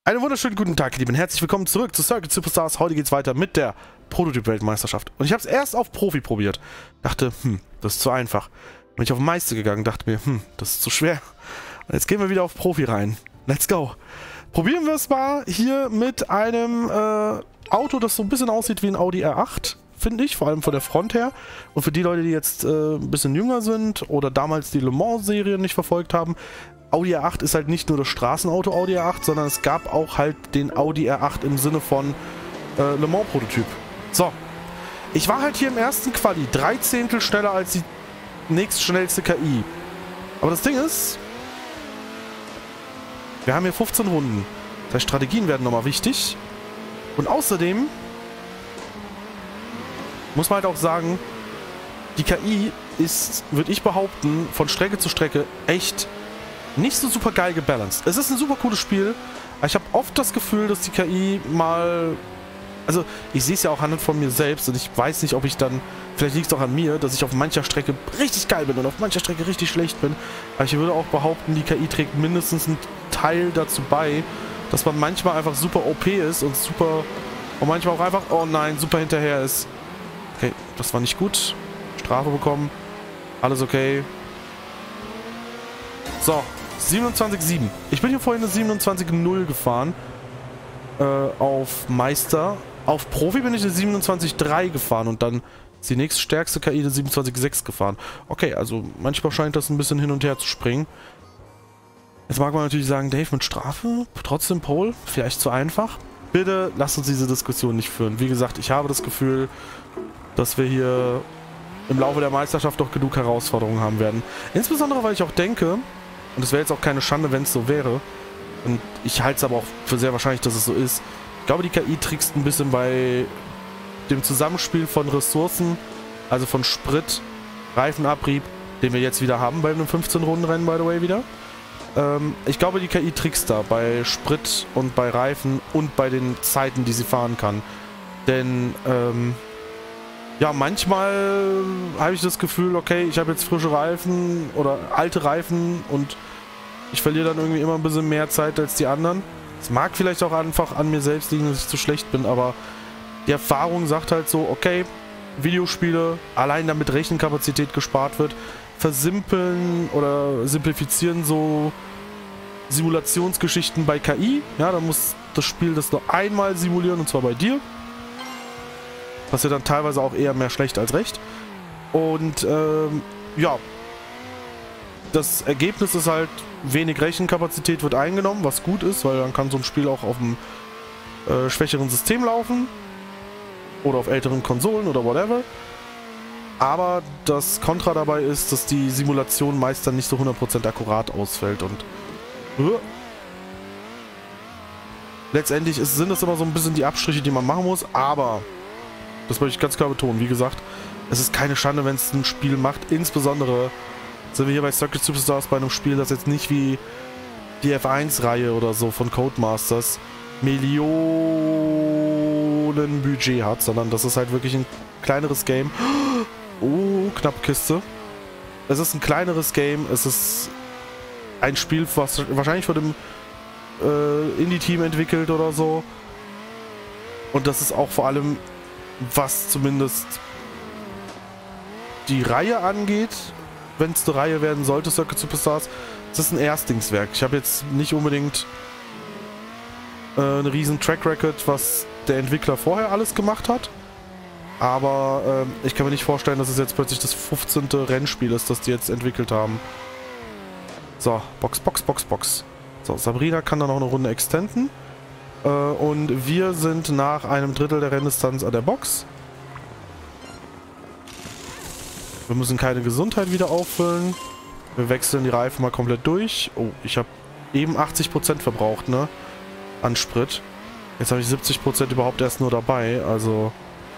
Einen wunderschönen guten Tag, ihr Lieben. Herzlich willkommen zurück zu Circuit Superstars. Heute geht's weiter mit der Prototyp-Weltmeisterschaft. Und ich habe es erst auf Profi probiert. Dachte, das ist zu einfach. Bin ich auf Meister gegangen, dachte mir, das ist zu schwer. Und jetzt gehen wir wieder auf Profi rein. Let's go. Probieren wir es mal hier mit einem Auto, das so ein bisschen aussieht wie ein Audi R8, finde ich. Vor allem von der Front her. Und für die Leute, die jetzt ein bisschen jünger sind oder damals die Le Mans-Serie nicht verfolgt haben, Audi R8 ist halt nicht nur das Straßenauto Audi R8, sondern es gab auch halt den Audi R8 im Sinne von Le Mans Prototyp. So, ich war halt hier im ersten Quali 3 Zehntel schneller als die nächstschnellste KI. Aber das Ding ist, wir haben hier 15 Runden. Das heißt, Strategien werden nochmal wichtig. Und außerdem muss man halt auch sagen, die KI ist, würde ich behaupten, von Strecke zu Strecke echt nicht so super geil gebalanced. Es ist ein super cooles Spiel, aber ich habe oft das Gefühl, dass die KI mal... Also, ich sehe es ja auch anhand von mir selbst und ich weiß nicht, ob ich dann... Vielleicht liegt es auch an mir, dass ich auf mancher Strecke richtig geil bin und auf mancher Strecke richtig schlecht bin. Aber ich würde auch behaupten, die KI trägt mindestens einen Teil dazu bei, dass man manchmal einfach super OP ist und super... Und manchmal auch einfach, oh nein, super hinterher ist. Okay, das war nicht gut. Strafe bekommen. Alles okay. So. 27,7. Ich bin hier vorhin eine 27,0 gefahren. Auf Meister. Auf Profi bin ich eine 27,3 gefahren und dann ist die nächststärkste KI eine 27,6 gefahren. Okay, also manchmal scheint das ein bisschen hin und her zu springen. Jetzt mag man natürlich sagen, Dave, mit Strafe? Trotzdem Pole? Vielleicht zu einfach? Bitte lasst uns diese Diskussion nicht führen. Wie gesagt, ich habe das Gefühl, dass wir hier im Laufe der Meisterschaft doch genug Herausforderungen haben werden. Insbesondere, weil ich auch denke... Und es wäre jetzt auch keine Schande, wenn es so wäre. Und ich halte es aber auch für sehr wahrscheinlich, dass es so ist. Ich glaube, die KI trickst ein bisschen bei dem Zusammenspiel von Ressourcen, also von Sprit, Reifenabrieb, den wir jetzt wieder haben bei einem 15-Runden-Rennen, by the way, wieder. Ich glaube, die KI trickst da bei Sprit und bei Reifen und bei den Zeiten, die sie fahren kann. Denn, ja, manchmal habe ich das Gefühl, okay, ich habe jetzt frische Reifen oder alte Reifen und ich verliere dann irgendwie immer ein bisschen mehr Zeit als die anderen. Es mag vielleicht auch einfach an mir selbst liegen, dass ich zu schlecht bin, aber die Erfahrung sagt halt so, okay, Videospiele, allein damit Rechenkapazität gespart wird, versimpeln oder simplifizieren so Simulationsgeschichten bei KI. Ja, da muss das Spiel das nur einmal simulieren und zwar bei dir. Passiert dann teilweise auch eher mehr schlecht als recht. Und ja, das Ergebnis ist halt, wenig Rechenkapazität wird eingenommen, was gut ist, weil dann kann so ein Spiel auch auf einem schwächeren System laufen. Oder auf älteren Konsolen oder whatever. Aber das Kontra dabei ist, dass die Simulation meist dann nicht so 100% akkurat ausfällt. Und letztendlich sind das immer so ein bisschen die Abstriche, die man machen muss, aber... Das möchte ich ganz klar betonen. Wie gesagt, es ist keine Schande, wenn es ein Spiel macht. Insbesondere sind wir hier bei Circuit Superstars bei einem Spiel, das jetzt nicht wie die F1-Reihe oder so von Codemasters Millionen Budget hat, sondern das ist halt wirklich ein kleineres Game. Oh, knapp Kiste. Es ist ein kleineres Game. Es ist ein Spiel, was wahrscheinlich von dem Indie-Team entwickelt oder so. Und das ist auch vor allem... was zumindest die Reihe angeht, wenn es eine Reihe werden sollte, Circuit Superstars, es ist ein Erstlingswerk. Ich habe jetzt nicht unbedingt einen riesen Track Record, was der Entwickler vorher alles gemacht hat, aber ich kann mir nicht vorstellen, dass es jetzt plötzlich das 15. Rennspiel ist, das die jetzt entwickelt haben. So, Box. So, Sabrina kann dann noch eine Runde extenden. Und wir sind nach einem Drittel der Renndistanz an der Box. Wir müssen keine Gesundheit wieder auffüllen. Wir wechseln die Reifen mal komplett durch. Oh, ich habe eben 80% verbraucht, ne? An Sprit. Jetzt habe ich 70% überhaupt erst nur dabei, also...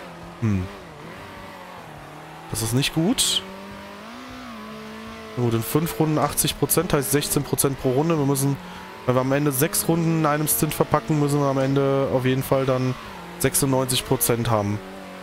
Das ist nicht gut. Gut, in 5 Runden 80% heißt 16% pro Runde. Wir müssen... Wenn wir am Ende 6 Runden in einem Stint verpacken, müssen wir am Ende auf jeden Fall dann 96% haben.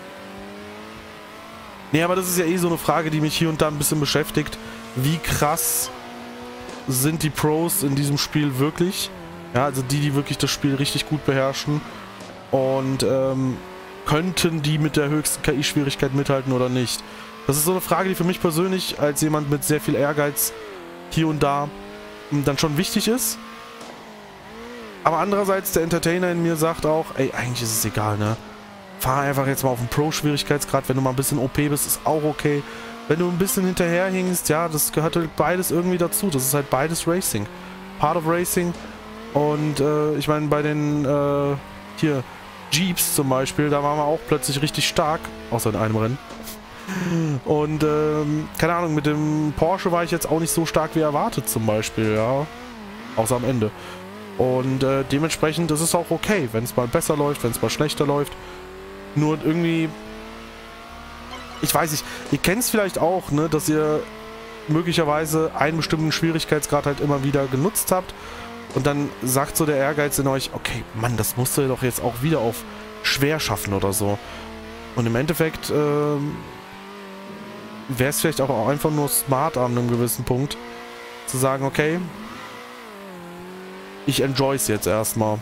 Nee, aber das ist ja eh so eine Frage, die mich hier und da ein bisschen beschäftigt. Wie krass sind die Pros in diesem Spiel wirklich? Ja, also die wirklich das Spiel richtig gut beherrschen. Und könnten die mit der höchsten KI-Schwierigkeit mithalten oder nicht? Das ist so eine Frage, die für mich persönlich als jemand mit sehr viel Ehrgeiz hier und da dann schon wichtig ist. Aber andererseits, der Entertainer in mir sagt auch, ey, eigentlich ist es egal, ne? Fahr einfach jetzt mal auf den Pro-Schwierigkeitsgrad, wenn du mal ein bisschen OP bist, ist auch okay. Wenn du ein bisschen hinterherhingst, ja, das gehört halt beides irgendwie dazu. Das ist halt beides Racing. Part of Racing. Und ich meine, bei den hier Jeeps zum Beispiel, da waren wir auch plötzlich richtig stark, außer in einem Rennen. Und keine Ahnung, mit dem Porsche war ich jetzt auch nicht so stark wie erwartet zum Beispiel, ja. Außer am Ende. Und dementsprechend ist es auch okay, wenn es mal besser läuft, wenn es mal schlechter läuft. Nur irgendwie, ich weiß nicht, ihr kennt es vielleicht auch, ne, dass ihr möglicherweise einen bestimmten Schwierigkeitsgrad halt immer wieder genutzt habt und dann sagt so der Ehrgeiz in euch, okay, Mann, das musst du doch jetzt auch wieder auf schwer schaffen oder so. Und im Endeffekt wäre es vielleicht auch einfach nur smart an einem gewissen Punkt zu sagen, okay, ich enjoy es jetzt erstmal.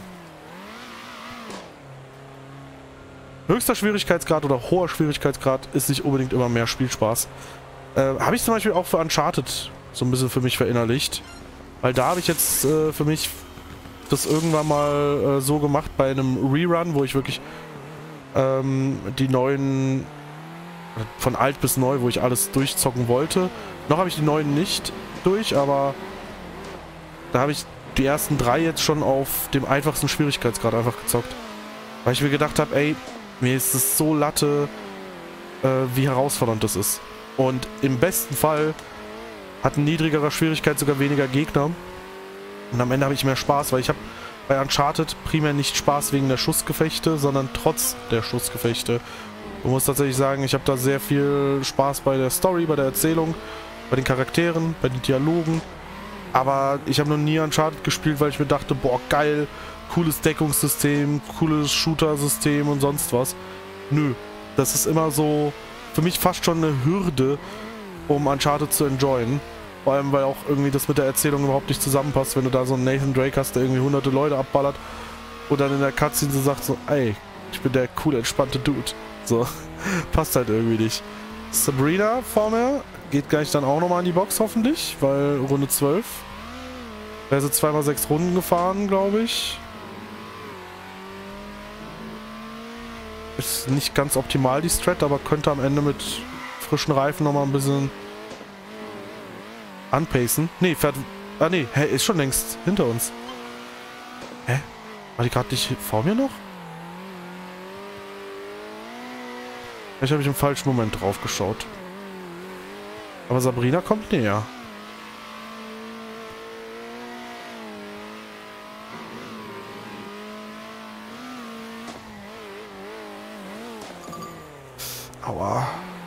Höchster Schwierigkeitsgrad oder hoher Schwierigkeitsgrad ist nicht unbedingt immer mehr Spielspaß. Habe ich zum Beispiel auch für Uncharted so ein bisschen für mich verinnerlicht. Weil da habe ich jetzt für mich das irgendwann mal so gemacht bei einem Rerun, wo ich wirklich die neuen, von alt bis neu, wo ich alles durchzocken wollte. Noch habe ich die neuen nicht durch, aber da habe ich die ersten 3 jetzt schon auf dem einfachsten Schwierigkeitsgrad einfach gezockt. Weil ich mir gedacht habe, ey, mir ist es so Latte, wie herausfordernd das ist. Und im besten Fall hat ein niedrigerer Schwierigkeit sogar weniger Gegner. Und am Ende habe ich mehr Spaß, weil ich habe bei Uncharted primär nicht Spaß wegen der Schussgefechte, sondern trotz der Schussgefechte. Ich muss tatsächlich sagen, ich habe da sehr viel Spaß bei der Story, bei der Erzählung, bei den Charakteren, bei den Dialogen. Aber ich habe noch nie Uncharted gespielt, weil ich mir dachte, boah, geil, cooles Deckungssystem, cooles Shooter-System und sonst was. Nö, das ist immer so für mich fast schon eine Hürde, um Uncharted zu enjoyen. Vor allem, weil auch irgendwie das mit der Erzählung überhaupt nicht zusammenpasst, wenn du da so einen Nathan Drake hast, der irgendwie hunderte Leute abballert und dann in der Cutscene so sagt so, ey, ich bin der coole, entspannte Dude. So, passt halt irgendwie nicht. Sabrina vor mir geht gleich dann auch nochmal in die Box hoffentlich, weil Runde 12. Wäre sie 2x6 Runden gefahren, glaube ich. Ist nicht ganz optimal die Strat, aber könnte am Ende mit frischen Reifen nochmal ein bisschen anpacen. Ne, fährt... Ah ne, hä, ist schon längst hinter uns. Hä? War die gerade nicht vor mir noch? Vielleicht habe ich im falschen Moment drauf geschaut. Aber Sabrina kommt näher. Aua.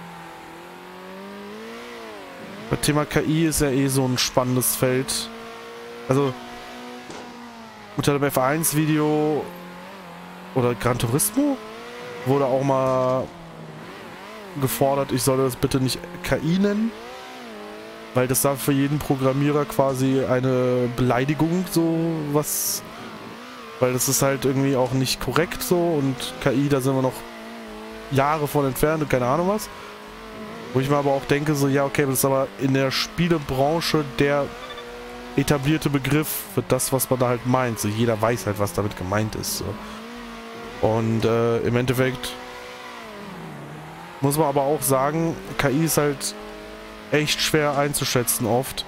Das Thema KI ist ja eh so ein spannendes Feld. Also, unter dem F1-Video oder Gran Turismo wurde auch mal gefordert, ich solle das bitte nicht KI nennen, weil das da für jeden Programmierer quasi eine Beleidigung so was, weil das ist halt irgendwie auch nicht korrekt so und KI, da sind wir noch Jahre von entfernt und keine Ahnung was. Wo ich mir aber auch denke, so ja okay, das ist aber in der Spielebranche der etablierte Begriff für das, was man da halt meint. So jeder weiß halt, was damit gemeint ist. So. Und im Endeffekt muss man aber auch sagen, KI ist halt echt schwer einzuschätzen oft.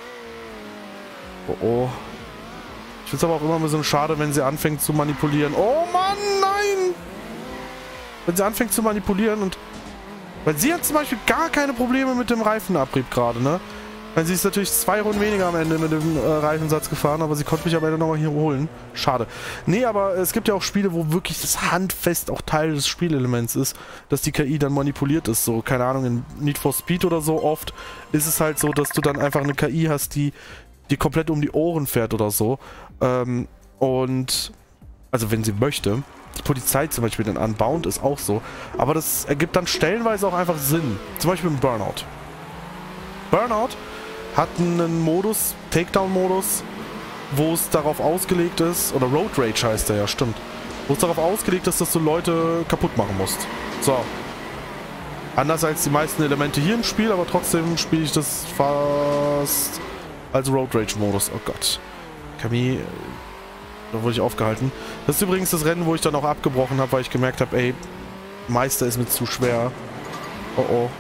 Oh oh. Ich finde es aber auch immer ein bisschen schade, wenn sie anfängt zu manipulieren. Oh Mann, nein! Wenn sie anfängt zu manipulieren und... Weil sie hat zum Beispiel gar keine Probleme mit dem Reifenabrieb gerade, ne? Weil sie ist natürlich 2 Runden weniger am Ende mit dem Reifensatz gefahren, aber sie konnte mich am Ende nochmal hier holen. Schade. Nee, aber es gibt ja auch Spiele, wo wirklich das handfest auch Teil des Spielelements ist, dass die KI dann manipuliert ist. So, keine Ahnung, in Need for Speed oder so oft ist es halt so, dass du dann einfach eine KI hast, die komplett um die Ohren fährt oder so. Und, also wenn sie möchte. Die Polizei zum Beispiel dann Unbound ist auch so. Aber das ergibt dann stellenweise auch einfach Sinn. Zum Beispiel im Burnout. Burnout hat einen Modus, Takedown-Modus, wo es darauf ausgelegt ist, oder Road Rage heißt der ja, stimmt, wo es darauf ausgelegt ist, dass du Leute kaputt machen musst. So. Anders als die meisten Elemente hier im Spiel, aber trotzdem spiele ich das fast als Road Rage Modus. Oh Gott. Camille, da wurde ich aufgehalten. Das ist übrigens das Rennen, wo ich dann auch abgebrochen habe, weil ich gemerkt habe, ey, Meister ist mir zu schwer. Oh oh.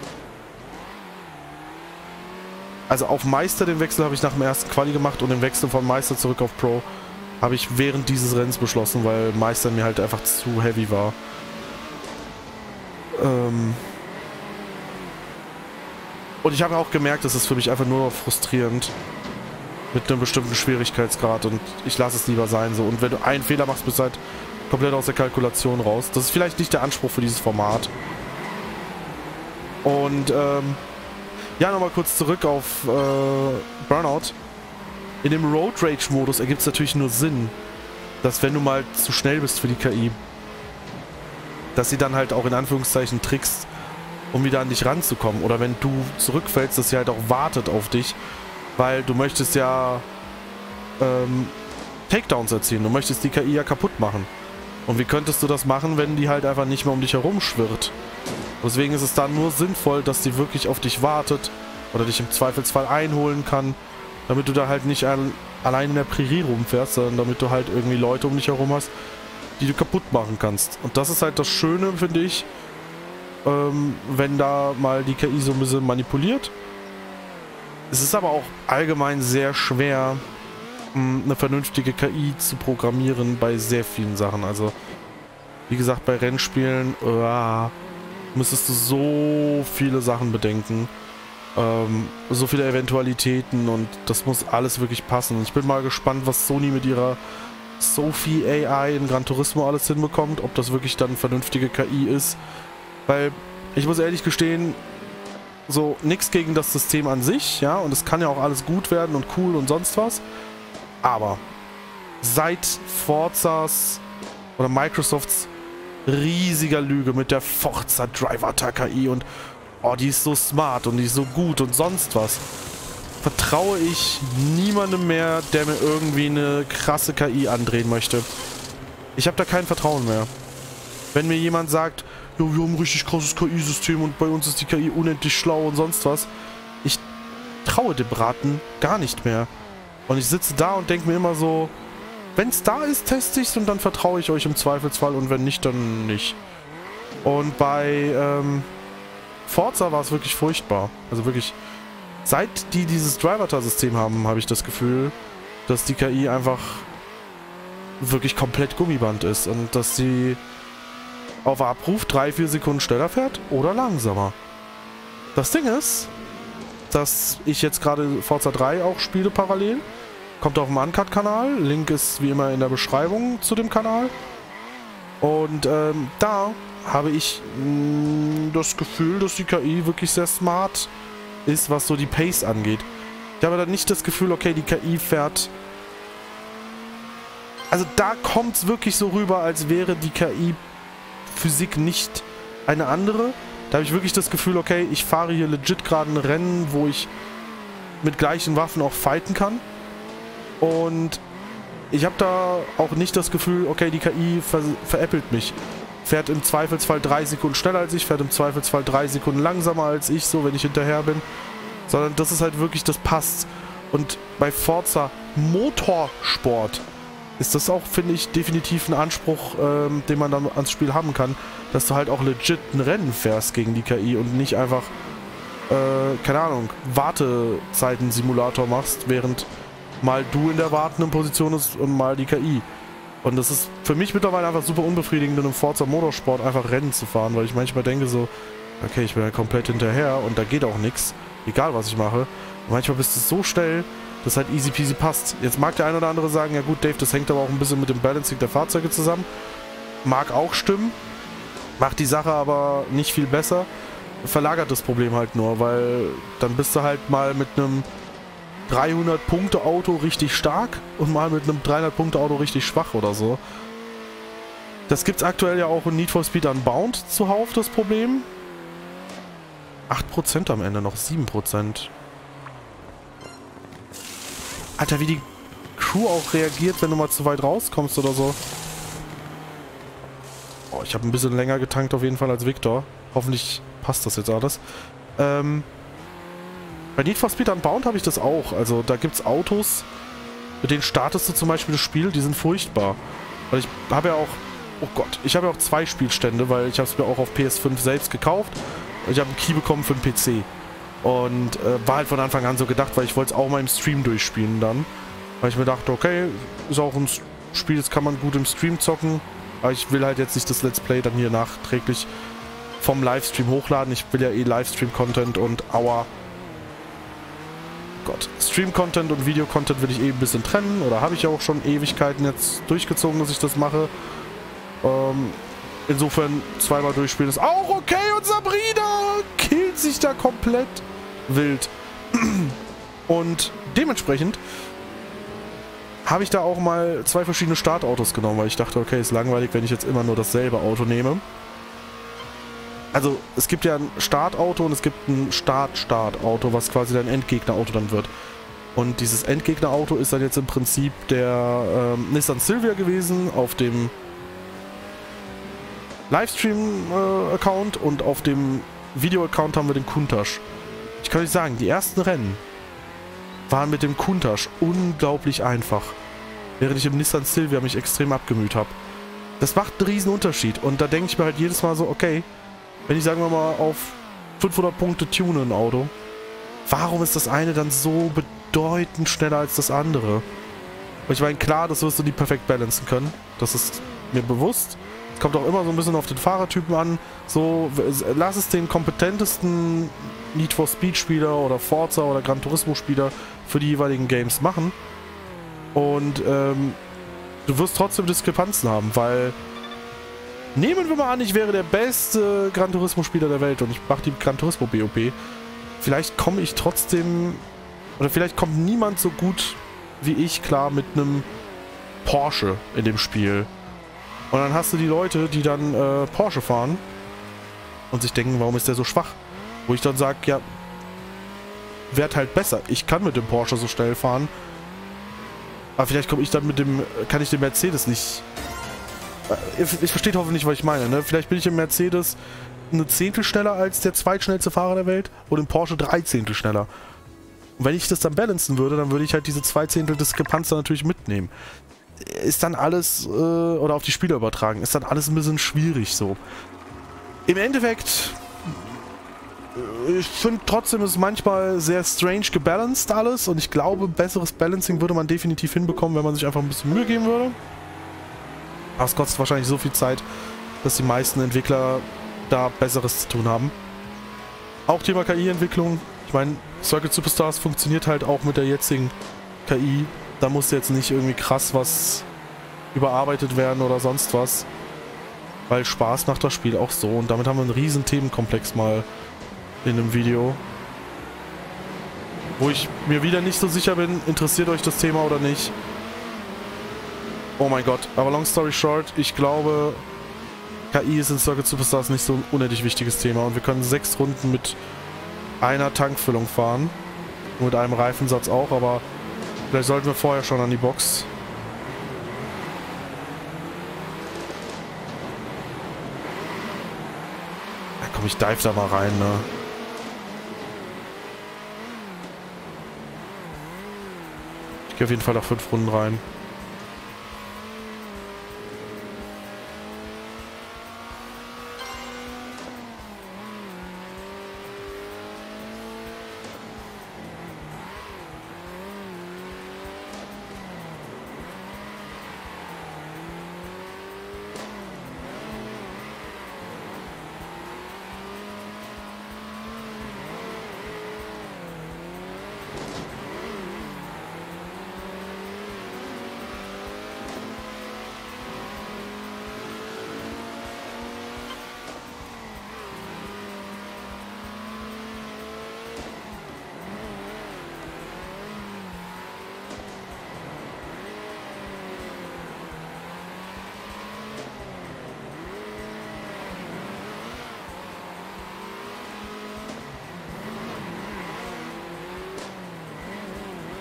Also auf Meister den Wechsel habe ich nach dem ersten Quali gemacht und den Wechsel von Meister zurück auf Pro habe ich während dieses Rennens beschlossen, weil Meister mir halt einfach zu heavy war. Und ich habe auch gemerkt, das ist für mich einfach nur noch frustrierend mit einem bestimmten Schwierigkeitsgrad und ich lasse es lieber sein so. Und wenn du einen Fehler machst, bist du halt komplett aus der Kalkulation raus. Das ist vielleicht nicht der Anspruch für dieses Format. Und ja, nochmal kurz zurück auf Burnout. In dem Road Rage Modus ergibt es natürlich nur Sinn, dass wenn du mal zu schnell bist für die KI, dass sie dann halt auch in Anführungszeichen trickst, um wieder an dich ranzukommen. Oder wenn du zurückfällst, dass sie halt auch wartet auf dich, weil du möchtest ja Takedowns erzielen. Du möchtest die KI ja kaputt machen. Und wie könntest du das machen, wenn die halt einfach nicht mehr um dich herum schwirrt? Deswegen ist es da nur sinnvoll, dass die wirklich auf dich wartet oder dich im Zweifelsfall einholen kann, damit du da halt nicht allein in der Prärie rumfährst, sondern damit du halt irgendwie Leute um dich herum hast, die du kaputt machen kannst. Und das ist halt das Schöne, finde ich, wenn da mal die KI so ein bisschen manipuliert. Es ist aber auch allgemein sehr schwer, eine vernünftige KI zu programmieren bei sehr vielen Sachen. Also, wie gesagt, bei Rennspielen müsstest du so viele Sachen bedenken. So viele Eventualitäten und das muss alles wirklich passen. Ich bin mal gespannt, was Sony mit ihrer Sophie AI in Gran Turismo alles hinbekommt. Ob das wirklich dann vernünftige KI ist. Weil, ich muss ehrlich gestehen, so nichts gegen das System an sich, ja, und es kann ja auch alles gut werden und cool und sonst was. Aber seit Forzas oder Microsofts riesiger Lüge mit der Forza Driver KI und oh, die ist so smart und die ist so gut und sonst was, vertraue ich niemandem mehr, der mir irgendwie eine krasse KI andrehen möchte. Ich habe da kein Vertrauen mehr. Wenn mir jemand sagt, ja, wir haben ein richtig krasses KI-System und bei uns ist die KI unendlich schlau und sonst was, ich traue dem Braten gar nicht mehr. Und ich sitze da und denke mir immer so, wenn es da ist, teste ich es und dann vertraue ich euch im Zweifelsfall und wenn nicht, dann nicht. Und bei Forza war es wirklich furchtbar. Also wirklich, seit die dieses Driver-System haben, habe ich das Gefühl, dass die KI einfach wirklich komplett Gummiband ist und dass sie auf Abruf 3-4 Sekunden schneller fährt oder langsamer. Das Ding ist, dass ich jetzt gerade Forza 3 auch spiele parallel. Kommt auf dem Uncut-Kanal. Link ist wie immer in der Beschreibung zu dem Kanal. Und da habe ich das Gefühl, dass die KI wirklich sehr smart ist, was so die Pace angeht. Ich habe dann nicht das Gefühl, okay, die KI fährt... Also da kommt es wirklich so rüber, als wäre die KI-Physik nicht eine andere. Da habe ich wirklich das Gefühl, okay, ich fahre hier legit gerade ein Rennen, wo ich mit gleichen Waffen auch fighten kann. Und ich habe da auch nicht das Gefühl, okay, die KI veräppelt mich. Fährt im Zweifelsfall 3 Sekunden schneller als ich, fährt im Zweifelsfall 3 Sekunden langsamer als ich, so wenn ich hinterher bin. Sondern das ist halt wirklich, das passt. Und bei Forza Motorsport ist das auch, finde ich, definitiv ein Anspruch, den man dann ans Spiel haben kann, dass du halt auch legit ein Rennen fährst gegen die KI und nicht einfach, keine Ahnung, Wartezeiten-Simulator machst, während mal du in der wartenden Position ist und mal die KI. Und das ist für mich mittlerweile einfach super unbefriedigend, in einem Forza Motorsport einfach Rennen zu fahren, weil ich manchmal denke so, okay, ich bin ja komplett hinterher und da geht auch nichts, egal was ich mache. Und manchmal bist du so schnell, dass halt easy peasy passt. Jetzt mag der eine oder andere sagen, ja gut, Dave, das hängt aber auch ein bisschen mit dem Balancing der Fahrzeuge zusammen. Mag auch stimmen, macht die Sache aber nicht viel besser. Verlagert das Problem halt nur, weil dann bist du halt mal mit einem 300-Punkte-Auto richtig stark und mal mit einem 300-Punkte-Auto richtig schwach oder so. Das gibt's aktuell ja auch in Need for Speed Unbound zuhauf, das Problem. 8% am Ende, noch 7%. Alter, wie die Crew auch reagiert, wenn du mal zu weit rauskommst oder so. Oh, ich habe ein bisschen länger getankt auf jeden Fall als Victor. Hoffentlich passt das jetzt alles. Bei Need for Speed Unbound habe ich das auch. Also da gibt es Autos, mit denen startest du zum Beispiel das Spiel, die sind furchtbar. Weil ich habe ja auch, oh Gott, ich habe ja auch 2 Spielstände, weil ich habe es mir auch auf PS5 selbst gekauft. Und ich habe einen Key bekommen für den PC. Und war halt von Anfang an so gedacht, weil ich wollte es auch mal im Stream durchspielen dann. Weil ich mir dachte, okay, ist auch ein Spiel, das kann man gut im Stream zocken. Aber ich will halt jetzt nicht das Let's Play dann hier nachträglich vom Livestream hochladen. Ich will ja eh Livestream-Content und aua. Gott, Stream-Content und Video-Content will ich eh ein bisschen trennen. Oder habe ich ja auch schon Ewigkeiten jetzt durchgezogen, dass ich das mache. Insofern zweimal durchspielen ist auch okay. Und Sabrina killt sich da komplett wild. Und dementsprechend habe ich da auch mal 2 verschiedene Startautos genommen, weil ich dachte, okay, ist langweilig, wenn ich jetzt immer nur dasselbe Auto nehme. Also, es gibt ja ein Startauto und es gibt ein Start-Start-Auto, was quasi dein Endgegnerauto dann wird. Und dieses Endgegnerauto ist dann jetzt im Prinzip der Nissan Silvia gewesen auf dem Livestream-Account und auf dem Video-Account haben wir den Countach. Ich kann euch sagen, die ersten Rennen waren mit dem Countach unglaublich einfach. Während ich im Nissan Silvia mich extrem abgemüht habe. Das macht einen riesen Unterschied. Und da denke ich mir halt jedes Mal so, okay, wenn ich, sagen wir mal, auf 500 Punkte tune ein Auto, warum ist das eine dann so bedeutend schneller als das andere? Und ich meine, klar, das wirst du nie perfekt balancen können. Das ist mir bewusst. Es kommt auch immer so ein bisschen auf den Fahrertypen an. So, lass es den kompetentesten Need for Speed Spieler oder Forza oder Gran Turismo Spieler für die jeweiligen Games machen. Und du wirst trotzdem Diskrepanzen haben, weil nehmen wir mal an, ich wäre der beste Gran Turismo Spieler der Welt und ich mache die Gran Turismo BOP. Vielleicht komme ich trotzdem, oder vielleicht kommt niemand so gut wie ich klar mit einem Porsche in dem Spiel. Und dann hast du die Leute, die dann Porsche fahren und sich denken, warum ist der so schwach? Wo ich dann sage, ja, werd halt besser. Ich kann mit dem Porsche so schnell fahren. Aber vielleicht komme ich dann mit dem, kann ich den Mercedes nicht... Ich verstehe hoffentlich, was ich meine, ne? Vielleicht bin ich im Mercedes eine Zehntel schneller als der zweitschnellste Fahrer der Welt und im Porsche 3 Zehntel schneller. Und wenn ich das dann balancen würde, dann würde ich halt diese 2 Zehntel Diskrepanz dann natürlich mitnehmen. Ist dann alles, oder auf die Spieler übertragen, ist dann alles ein bisschen schwierig so. Im Endeffekt, ich finde trotzdem, ist es manchmal sehr strange gebalanced alles und ich glaube, besseres Balancing würde man definitiv hinbekommen, wenn man sich einfach ein bisschen Mühe geben würde. Aber es kostet wahrscheinlich so viel Zeit, dass die meisten Entwickler da Besseres zu tun haben. Auch Thema KI-Entwicklung. Ich meine, Circuit Superstars funktioniert halt auch mit der jetzigen KI. Da muss jetzt nicht irgendwie krass was überarbeitet werden oder sonst was. Weil Spaß macht das Spiel auch so. Und damit haben wir einen riesen Themenkomplex mal in einem Video. Wo ich mir wieder nicht so sicher bin, interessiert euch das Thema oder nicht. Oh mein Gott. Aber long story short, ich glaube, KI ist in Circuit Superstars nicht so ein unendlich wichtiges Thema. Und wir können 6 Runden mit einer Tankfüllung fahren. Und mit einem Reifensatz auch, aber vielleicht sollten wir vorher schon an die Box. Ja, komm, ich dive da mal rein, ne? Ich gehe auf jeden Fall nach 5 Runden rein.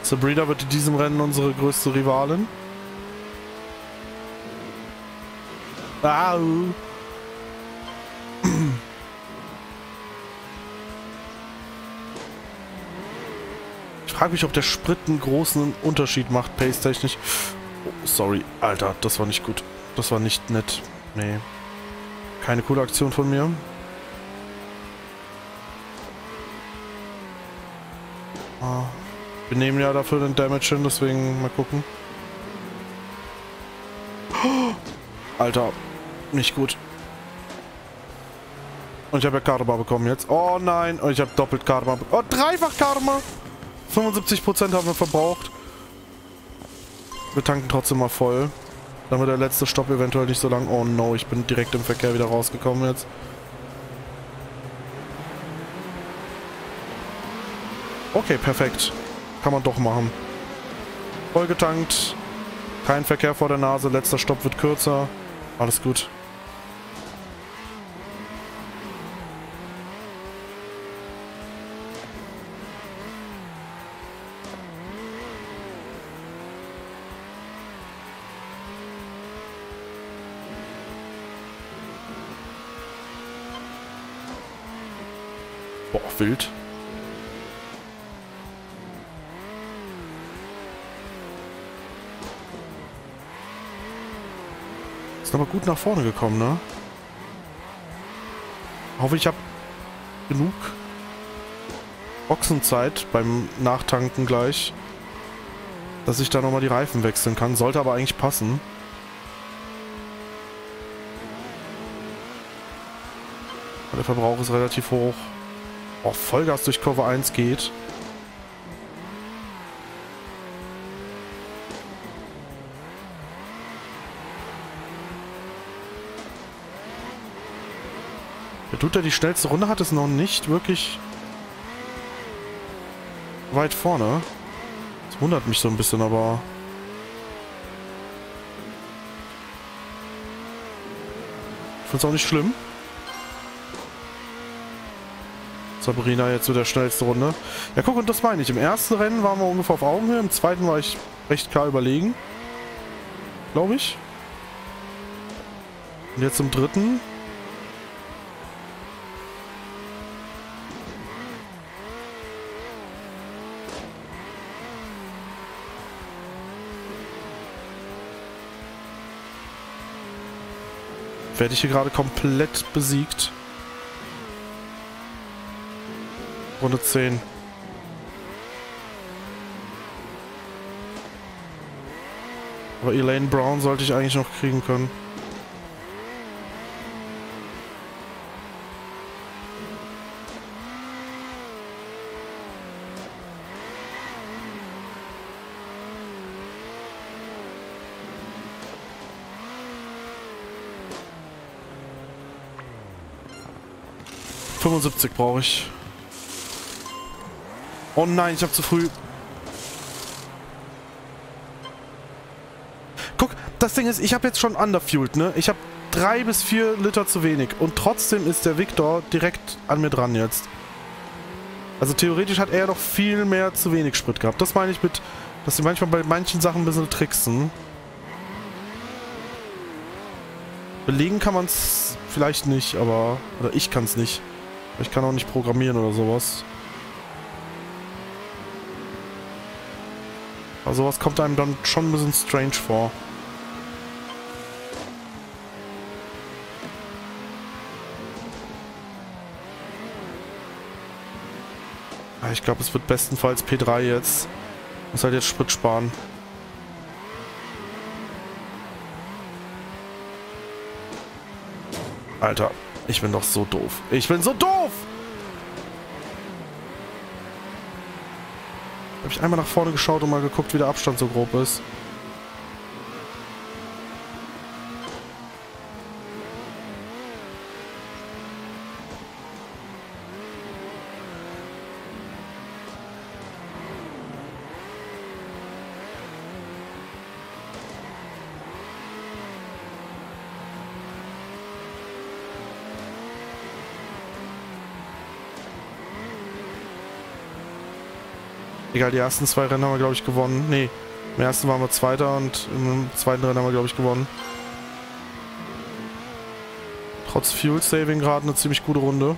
Sabrina wird in diesem Rennen unsere größte Rivalin. Au. Ich frage mich, ob der Sprit einen großen Unterschied macht, pace-technisch. Oh, sorry, Alter, das war nicht gut. Das war nicht nett. Nee. Keine coole Aktion von mir. Ah. Wir nehmen ja dafür den Damage hin, deswegen mal gucken. Oh, Alter, nicht gut. Und ich habe ja Karma bekommen jetzt. Oh nein, und ich habe doppelt Karma bekommen. Oh, dreifach Karma! 75% haben wir verbraucht. Wir tanken trotzdem mal voll. Dann wird der letzte Stopp eventuell nicht so lang. Oh no, ich bin direkt im Verkehr wieder rausgekommen jetzt. Okay, perfekt. Kann man doch machen. Voll getankt. Kein Verkehr vor der Nase. Letzter Stopp wird kürzer. Alles gut. Boah, wild. Ist aber gut nach vorne gekommen, ne? Hoffe, ich habe genug Boxenzeit beim Nachtanken gleich, dass ich da nochmal die Reifen wechseln kann. Sollte aber eigentlich passen. Der Verbrauch ist relativ hoch. Oh, Vollgas durch Kurve 1 geht. Der Dude, der die schnellste Runde hat, ist noch nicht wirklich weit vorne. Das wundert mich so ein bisschen, aber... Ich finde es auch nicht schlimm. Sabrina jetzt mit der schnellste Runde. Ja, guck, und das meine ich. Im ersten Rennen waren wir ungefähr auf Augenhöhe. Im zweiten war ich recht klar überlegen. Glaube ich. Und jetzt im dritten... werde ich hier gerade komplett besiegt. Runde 10. Aber Elaine Brown sollte ich eigentlich noch kriegen können. ...75 brauche ich. Oh nein, ich habe zu früh... Guck, das Ding ist, ich habe jetzt schon underfueled, ne? Ich habe 3 bis 4 Liter zu wenig. Und trotzdem ist der Victor direkt an mir dran jetzt. Also theoretisch hat er noch viel mehr zu wenig Sprit gehabt. Das meine ich mit, dass sie manchmal bei manchen Sachen ein bisschen tricksen. Belegen kann man es vielleicht nicht, aber... Oder ich kann es nicht. Ich kann auch nicht programmieren oder sowas. Also sowas kommt einem dann schon ein bisschen strange vor. Ich glaube, es wird bestenfalls P3 jetzt. Muss halt jetzt Sprit sparen. Alter, ich bin doch so doof. Ich bin so doof! Habe ich einmal nach vorne geschaut und mal geguckt, wie der Abstand so grob ist. Egal, die ersten 2 Rennen haben wir, glaube ich, gewonnen. Nee, im ersten waren wir Zweiter und im zweiten Rennen haben wir, glaube ich, gewonnen. Trotz Fuel Saving gerade eine ziemlich gute Runde.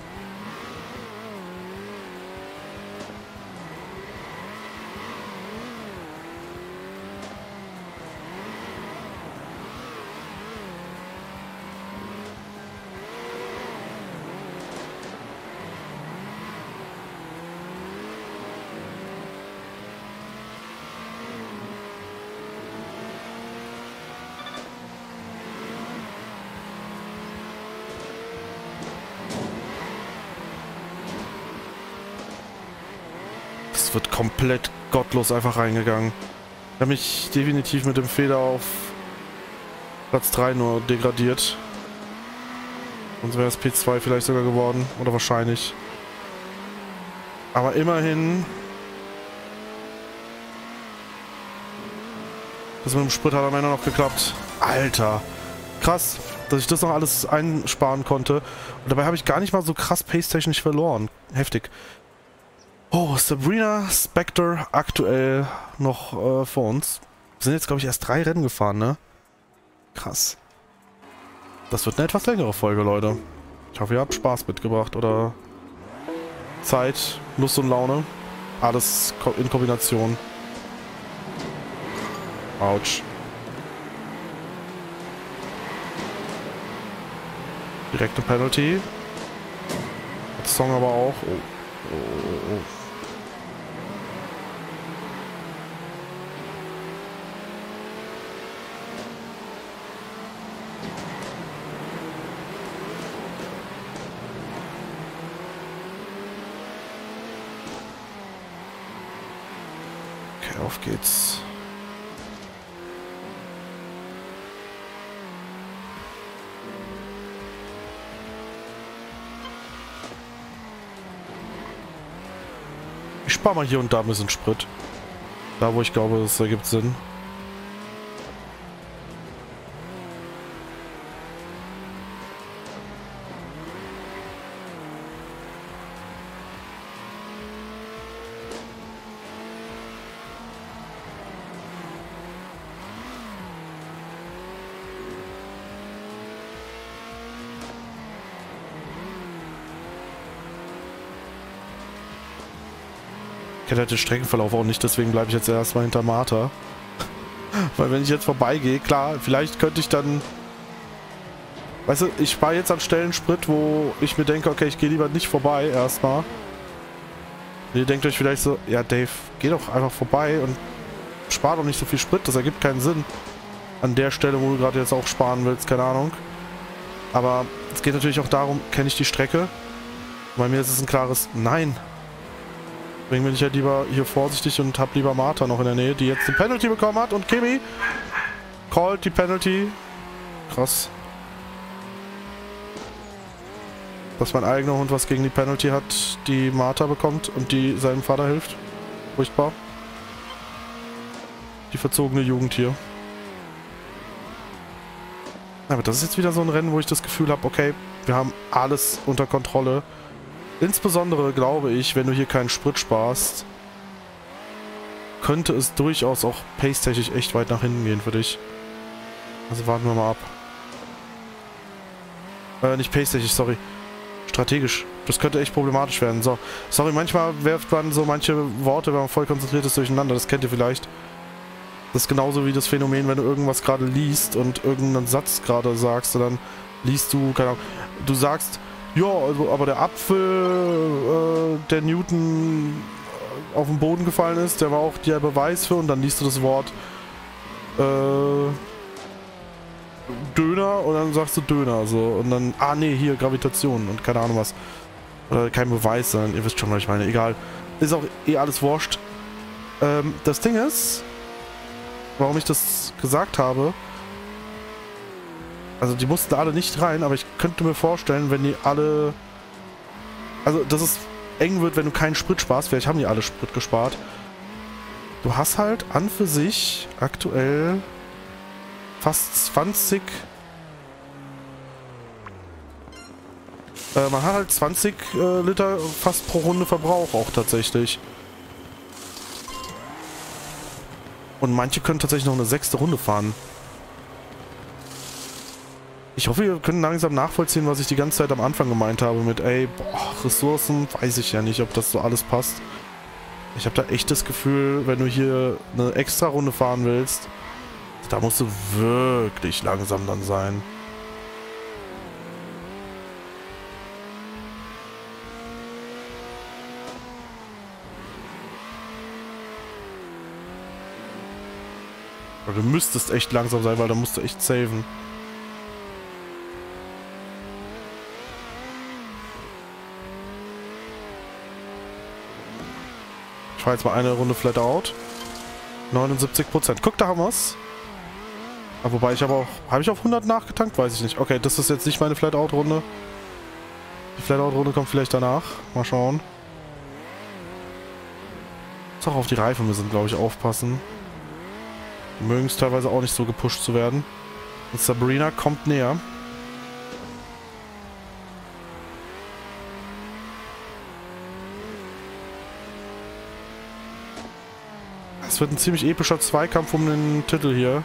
Wird komplett gottlos einfach reingegangen. Ich habe mich definitiv mit dem Fehler auf Platz 3 nur degradiert. Sonst wäre es P2 vielleicht sogar geworden. Oder wahrscheinlich. Aber immerhin. Das mit dem Sprit hat am Ende noch geklappt. Alter. Krass, dass ich das noch alles einsparen konnte. Und dabei habe ich gar nicht mal so krass pace-technisch verloren. Heftig. Oh, Sabrina Spectre aktuell noch vor uns. Wir sind jetzt, glaube ich, erst 3 Rennen gefahren, ne? Krass. Das wird eine etwas längere Folge, Leute. Ich hoffe, ihr habt Spaß mitgebracht oder Zeit, Lust und Laune. Alles in Kombination. Autsch. Direkte Penalty. Hat Song aber auch. Oh. Oh. Okay, auf geht's. Ich spare mal hier und da ein bisschen Sprit. Da, wo ich glaube, es ergibt Sinn. Ich hätte den Streckenverlauf auch nicht, deswegen bleibe ich jetzt erstmal hinter Martha. Weil wenn ich jetzt vorbeigehe, klar, vielleicht könnte ich dann... Weißt du, ich spare jetzt an Stellen Sprit, wo ich mir denke, okay, ich gehe lieber nicht vorbei erstmal. Und ihr denkt euch vielleicht so, ja Dave, geh doch einfach vorbei und spar doch nicht so viel Sprit, das ergibt keinen Sinn. An der Stelle, wo du gerade jetzt auch sparen willst, keine Ahnung. Aber es geht natürlich auch darum, kenne ich die Strecke? Bei mir ist es ein klares Nein. Deswegen bin ich halt lieber hier vorsichtig und habe lieber Martha noch in der Nähe, die jetzt eine Penalty bekommen hat. Und Kimi callt die Penalty. Krass. Dass mein eigener Hund was gegen die Penalty hat, die Martha bekommt und die seinem Vater hilft. Furchtbar. Die verzogene Jugend hier. Aber das ist jetzt wieder so ein Rennen, wo ich das Gefühl habe, okay, wir haben alles unter Kontrolle. Insbesondere glaube ich, wenn du hier keinen Sprit sparst, könnte es durchaus auch pace-technisch echt weit nach hinten gehen für dich. Also warten wir mal ab. Nicht pace-technisch, sorry. Strategisch. Das könnte echt problematisch werden. So, sorry, manchmal werft man so manche Worte, wenn man voll konzentriert ist, durcheinander. Das kennt ihr vielleicht. Das ist genauso wie das Phänomen, wenn du irgendwas gerade liest und irgendeinen Satz gerade sagst und dann liest du, keine Ahnung, du sagst, ja, also, aber der Apfel, der Newton auf den Boden gefallen ist, der war auch der Beweis für, und dann liest du das Wort Döner und dann sagst du Döner, so, und dann, ah nee, hier Gravitation und keine Ahnung was. Oder kein Beweis, sondern ihr wisst schon, was ich meine, egal. Ist auch eh alles wurscht. Das Ding ist, warum ich das gesagt habe, also die mussten alle nicht rein, aber ich könnte mir vorstellen, wenn die alle... Also, dass es eng wird, wenn du keinen Sprit sparst. Vielleicht haben die alle Sprit gespart. Du hast halt an für sich aktuell fast 20... man hat halt 20 Liter fast pro Runde Verbrauch auch tatsächlich. Und manche können tatsächlich noch eine 6. Runde fahren. Ich hoffe, ihr könnt langsam nachvollziehen, was ich die ganze Zeit am Anfang gemeint habe mit, ey, boah, Ressourcen, weiß ich ja nicht, ob das so alles passt. Ich habe da echt das Gefühl, wenn du hier eine extra Runde fahren willst, da musst du wirklich langsam dann sein. Du müsstest echt langsam sein, weil da musst du echt saven. Ich fahre jetzt mal eine Runde flat out. 79%. Guck, da haben wir's. Aber wobei ich aber auch... Habe ich auf 100 nachgetankt? Weiß ich nicht. Okay, das ist jetzt nicht meine flat out Runde. Die flat out Runde kommt vielleicht danach. Mal schauen. Muss auch auf die Reifen müssen, glaube ich, aufpassen. Die mögen es teilweise auch nicht so gepusht zu werden. Und Sabrina kommt näher. Es wird ein ziemlich epischer Zweikampf um den Titel hier.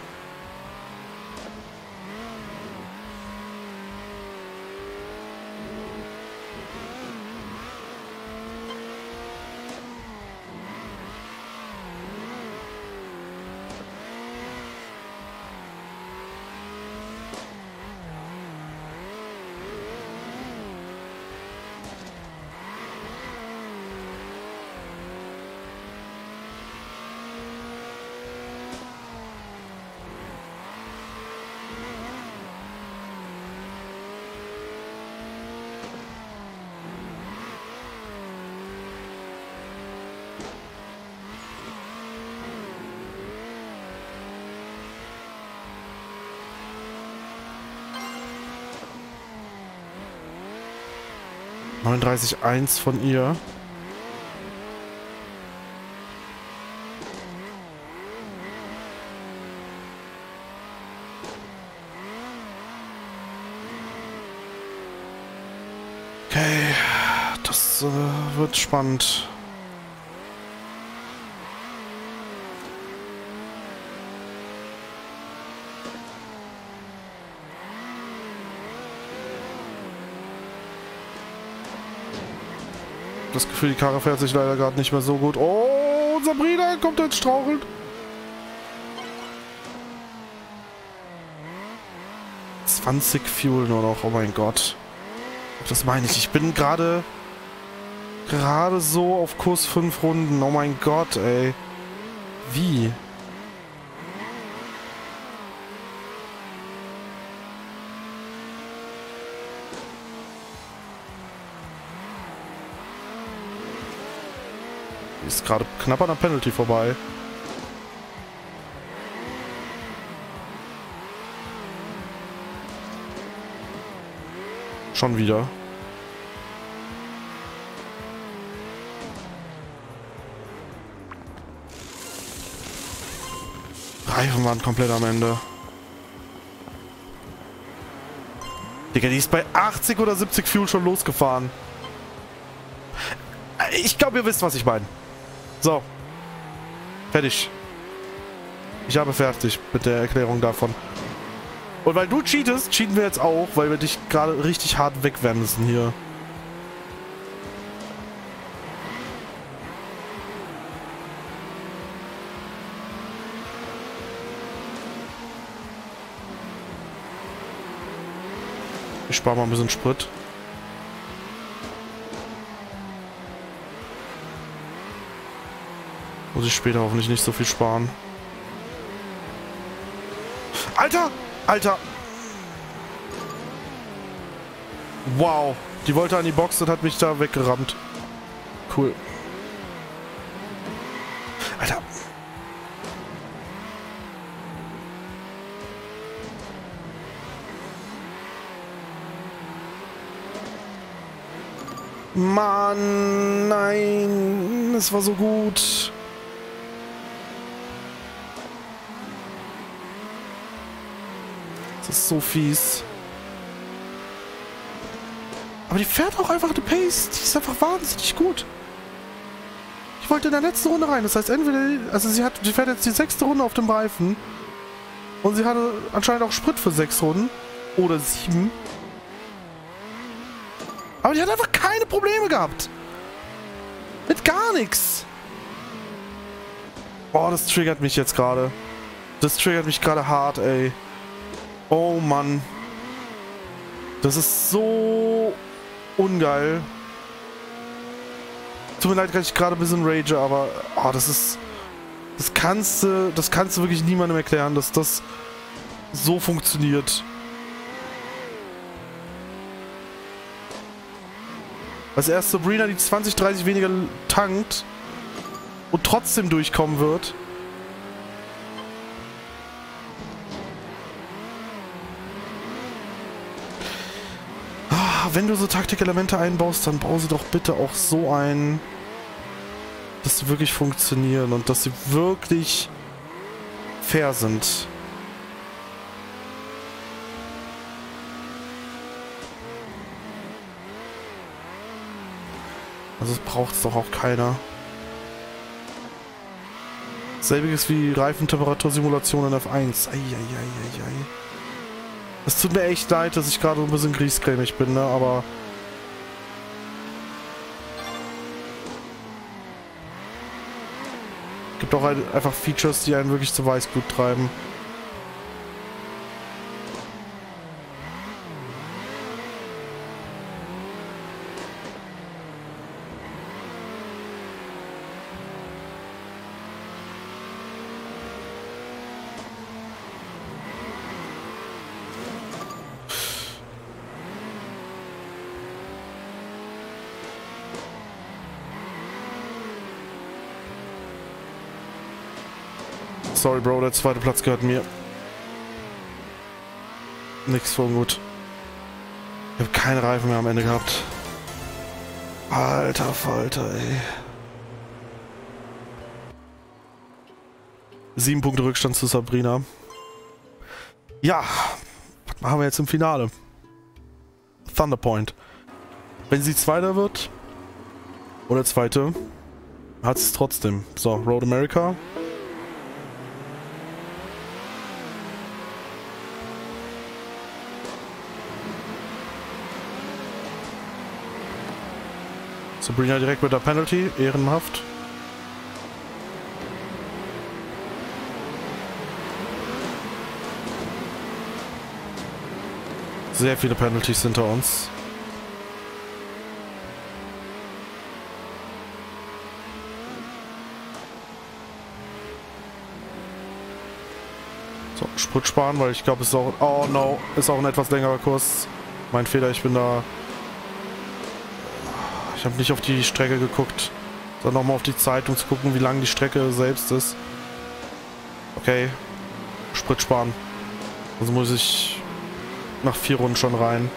...39,1 von ihr. Okay, das wird spannend. Das Gefühl, die Karre fährt sich leider gerade nicht mehr so gut. Oh, Sabrina kommt jetzt strauchelnd. ...20 Fuel nur noch, oh mein Gott. Das meine ich. Ich bin gerade so auf Kurs 5 Runden. Oh mein Gott, ey. Wie? Ist gerade knapp an der Penalty vorbei. Schon wieder. Reifen waren komplett am Ende. Digga, die ist bei 80 oder 70 Fuel schon losgefahren. Ich glaube, ihr wisst, was ich meine. So. Fertig. Ich habe fertig mit der Erklärung davon. Und weil du cheatest, cheaten wir jetzt auch, weil wir dich gerade richtig hart wegwerfen müssen hier. Ich spare mal ein bisschen Sprit. Muss ich später hoffentlich nicht so viel sparen. Alter! Alter! Wow! Die wollte an die Box und hat mich da weggerammt. Cool. Alter! Mann, nein! Es war so gut. Das ist so fies. Aber die fährt auch einfach eine Pace. Die ist einfach wahnsinnig gut. Ich wollte in der letzten Runde rein. Das heißt, entweder... Also sie fährt jetzt die 6. Runde auf dem Reifen. Und sie hatte anscheinend auch Sprit für 6 Runden. Oder 7. Aber die hat einfach keine Probleme gehabt. Mit gar nichts. Boah, das triggert mich jetzt gerade. Das triggert mich gerade hart, ey. Oh Mann. Das ist so ungeil. Tut mir leid, dass ich gerade ein bisschen rage, aber oh, das ist... Das kannst du wirklich niemandem erklären, dass das so funktioniert. Als erst Sabrina die 20, 30 weniger tankt und trotzdem durchkommen wird. Wenn du so Taktikelemente einbaust, dann bau sie doch bitte auch so ein, dass sie wirklich funktionieren und dass sie wirklich fair sind. Also das braucht es doch auch keiner. Selbiges wie Reifentemperatursimulation in F1. Eieieiei. Es tut mir echt leid, dass ich gerade ein bisschen griesgrämig bin, ne, aber... Gibt auch halt einfach Features, die einen wirklich zu Weißblut treiben. Sorry, Bro, der 2. Platz gehört mir. Nix von gut. Ich habe keine Reifen mehr am Ende gehabt. Alter Falter, ey. 7 Punkte Rückstand zu Sabrina. Ja, was machen wir jetzt im Finale? Thunderpoint. Wenn sie Zweiter wird, oder Zweite, hat es trotzdem. So, Road America. Sabrina direkt mit der Penalty, ehrenhaft. Sehr viele Penalties hinter uns. So, Sprit sparen, weil ich glaube, es ist auch... Oh no, ist auch ein etwas längerer Kurs. Mein Fehler, ich bin da... Ich habe nicht auf die Strecke geguckt, sondern nochmal auf die Zeit, um zu gucken, wie lang die Strecke selbst ist. Okay. Sprit sparen. Also muss ich nach 4 Runden schon rein.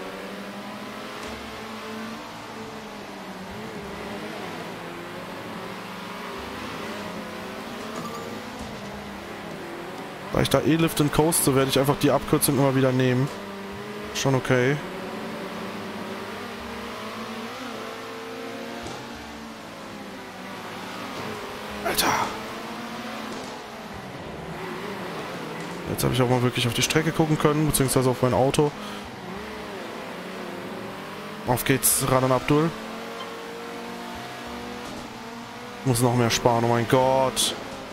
Da ich da eh Lift and Coast, so werde ich einfach die Abkürzung immer wieder nehmen. Schon okay. Alter. Jetzt habe ich auch mal wirklich auf die Strecke gucken können, beziehungsweise auf mein Auto. Auf geht's, Radan Abdul. Muss noch mehr sparen, oh mein Gott.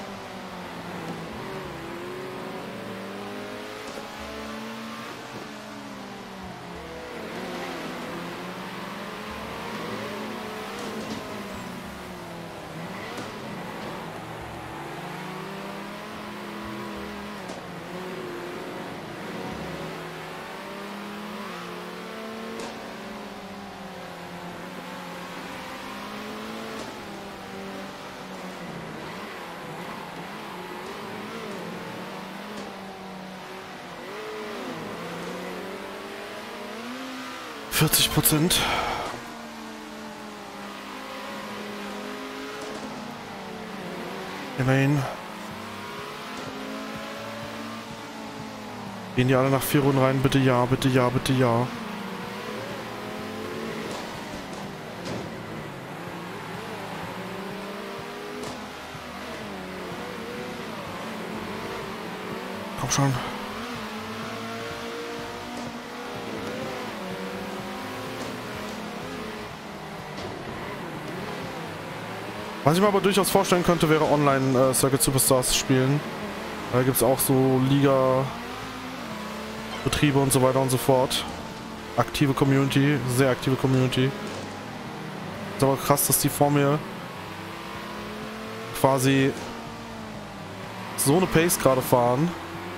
%. Immerhin. Gehen die alle nach 4 Runden rein? Bitte ja, bitte ja, bitte ja. Komm schon. Was ich mir aber durchaus vorstellen könnte, wäre online Circuit Superstars spielen. Da gibt es auch so Liga-Betriebe und so weiter und so fort. Aktive Community, sehr aktive Community. Ist aber krass, dass die vor mir quasi so eine Pace gerade fahren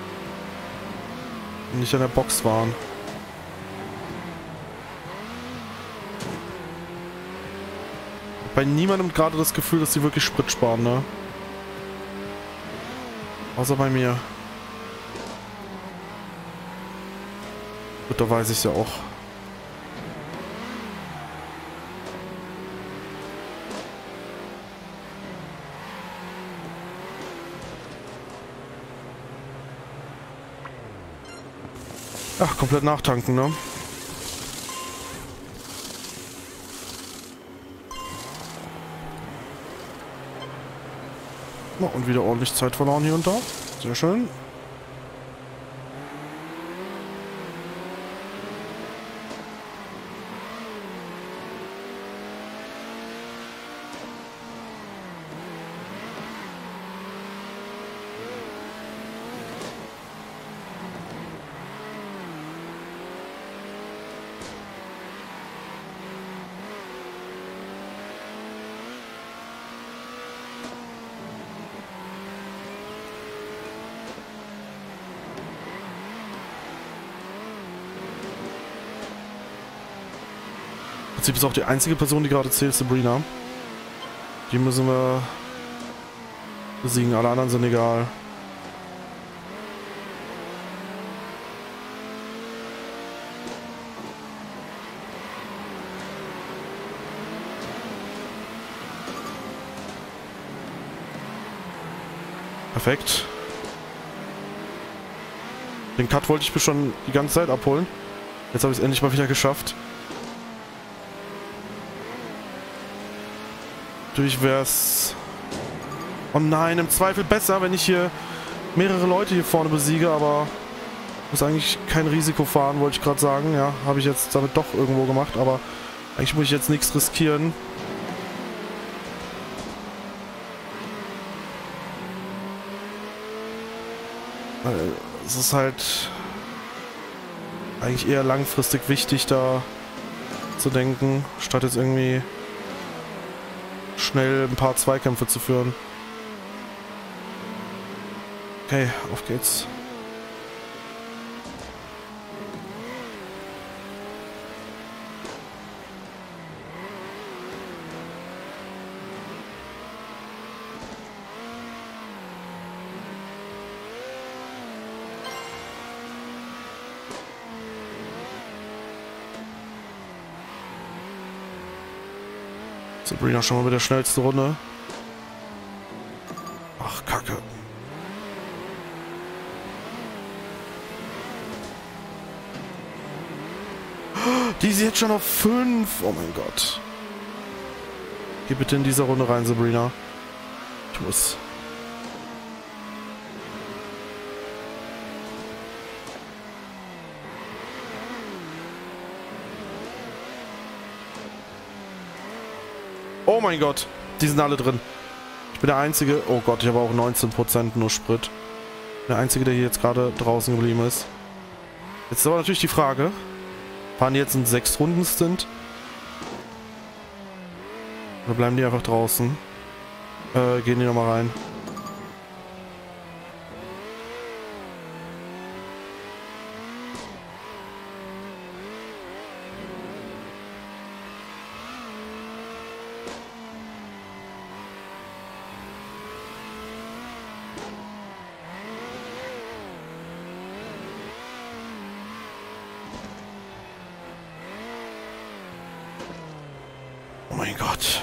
und nicht an der Box waren. Bei niemandem gerade das Gefühl, dass sie wirklich Sprit sparen, ne? Außer bei mir. Gut, da weiß ich es ja auch. Ach, komplett nachtanken, ne? Na, und wieder ordentlich Zeit verloren hier und da. Sehr schön. Im Prinzip ist auch die einzige Person, die gerade zählt, Sabrina. Die müssen wir besiegen. Alle anderen sind egal. Perfekt. Den Cut wollte ich mir schon die ganze Zeit abholen. Jetzt habe ich es endlich mal wieder geschafft. Natürlich wäre es... Oh nein, im Zweifel besser, wenn ich hier mehrere Leute hier vorne besiege, aber muss eigentlich kein Risiko fahren, wollte ich gerade sagen. Ja, habe ich jetzt damit doch irgendwo gemacht, aber eigentlich muss ich jetzt nichts riskieren. Es ist halt eigentlich eher langfristig wichtig, da zu denken, statt jetzt irgendwie schnell ein paar Zweikämpfe zu führen. Okay, auf geht's. Sabrina schon mal mit der schnellsten Runde. Ach, Kacke. Die ist jetzt schon auf 5. Oh mein Gott. Geh bitte in dieser Runde rein, Sabrina. Tu es. Oh mein Gott, die sind alle drin. Ich bin der Einzige... Oh Gott, ich habe auch 19% nur Sprit. Der Einzige, der hier jetzt gerade draußen geblieben ist. Jetzt ist aber natürlich die Frage... Fahren die jetzt einen 6-Runden-Stint? Oder bleiben die einfach draußen? Gehen die nochmal rein. Oh mein Gott.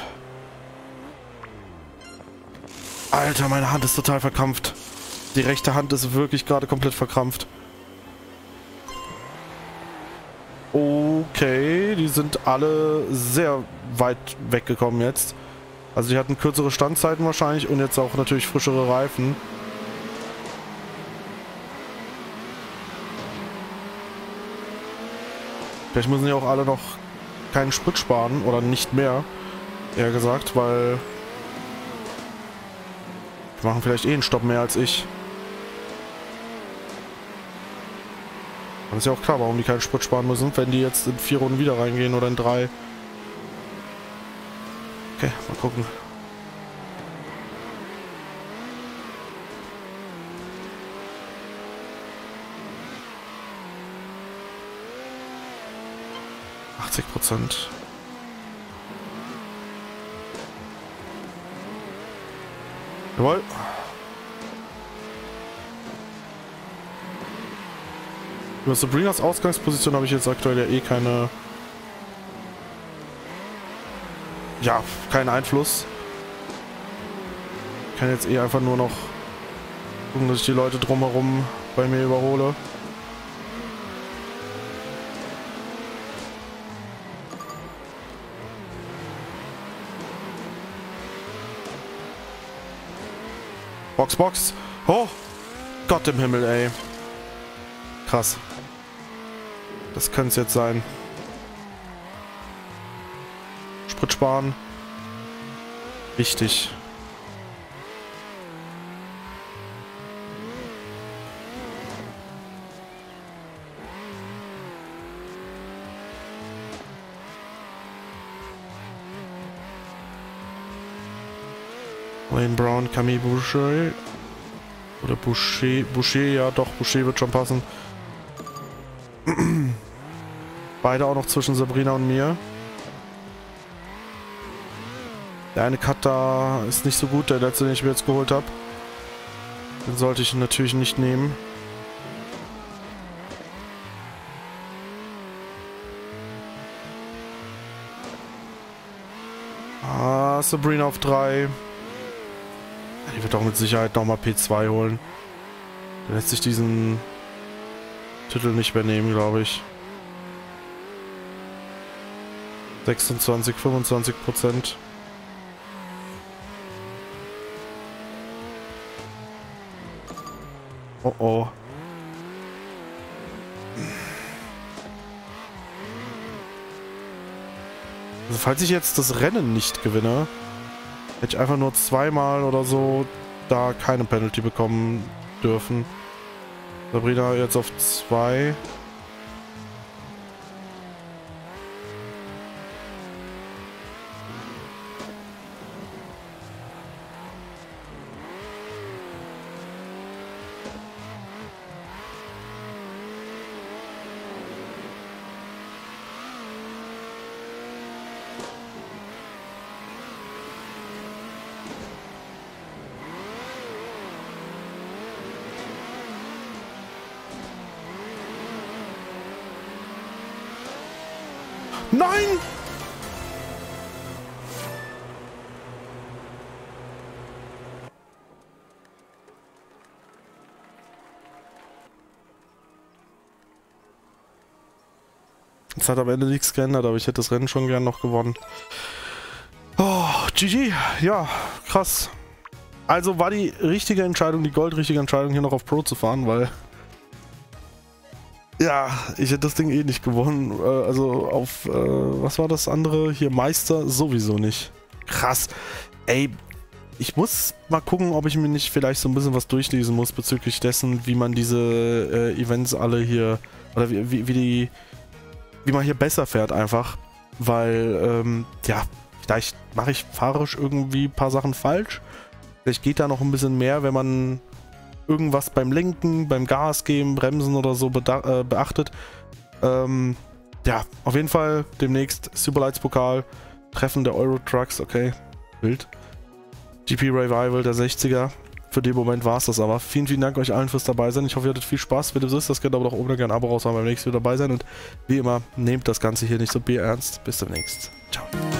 Alter, meine Hand ist total verkrampft. Die rechte Hand ist wirklich gerade komplett verkrampft. Okay, die sind alle sehr weit weggekommen jetzt. Also die hatten kürzere Standzeiten wahrscheinlich und jetzt auch natürlich frischere Reifen. Vielleicht müssen ja auch alle noch keinen Sprit sparen oder nicht mehr, eher gesagt, weil die machen vielleicht eh einen Stopp mehr als ich. Dann ist ja auch klar, warum die keinen Sprit sparen müssen, wenn die jetzt in 4 Runden wieder reingehen oder in 3. Okay, mal gucken. %. Jawohl. Über Sabrinas Ausgangsposition habe ich jetzt aktuell ja eh keine... Ja, keinen Einfluss. Ich kann jetzt eh einfach nur noch gucken, dass ich die Leute drumherum bei mir überhole. Box, Box. Oh! Gott im Himmel, ey. Krass. Das könnte es jetzt sein. Sprit sparen. Wichtig. Wayne Brown, Camille Boucher. Oder Boucher. Boucher, ja doch, Boucher wird schon passen. Beide auch noch zwischen Sabrina und mir. Der eine Cut da ist nicht so gut, der letzte, den ich mir jetzt geholt habe. Den sollte ich natürlich nicht nehmen. Ah, Sabrina auf 3. Die wird auch mit Sicherheit nochmal P2 holen. Der lässt sich diesen Titel nicht mehr nehmen, glaube ich. 26, 25%. Oh oh. Also falls ich jetzt das Rennen nicht gewinne, hätte ich einfach nur zweimal oder so da keine Penalty bekommen dürfen. Sabrina jetzt auf 2. Nein! Es hat am Ende nichts geändert, aber ich hätte das Rennen schon gern noch gewonnen. Oh, GG. Ja, krass. Also war die richtige Entscheidung, die goldrichtige Entscheidung, hier noch auf Pro zu fahren, weil... Ja, ich hätte das Ding eh nicht gewonnen. Also auf, was war das andere? Hier Meister sowieso nicht. Krass. Ey, ich muss mal gucken, ob ich mir nicht vielleicht so ein bisschen was durchlesen muss bezüglich dessen, wie man diese Events alle hier, oder wie man hier besser fährt einfach. Weil, ja, vielleicht mache ich fahrerisch irgendwie ein paar Sachen falsch. Vielleicht geht da noch ein bisschen mehr, wenn man irgendwas beim Lenken, beim Gas geben, Bremsen oder so beachtet. Ja, auf jeden Fall demnächst Superlights Pokal, Treffen der Euro Trucks, okay, wild. GP Revival der 60er. Für den Moment war es das aber. Vielen, vielen Dank euch allen fürs dabei sein. Ich hoffe, ihr hattet viel Spaß. Wenn ihr so ist, das könnt ihr aber doch oben gerne ein Abo raushauen, beim nächsten wieder dabei sein. Und wie immer, nehmt das Ganze hier nicht so bierernst. Bis demnächst. Ciao.